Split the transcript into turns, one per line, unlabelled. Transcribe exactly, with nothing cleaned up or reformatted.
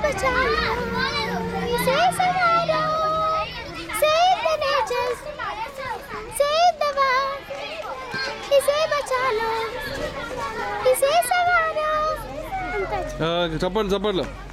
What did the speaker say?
बचा लो, इसे संवारो, save the nature, save the world, इसे बचा लो, इसे संवारो.
చెప్పండి చెప్పండి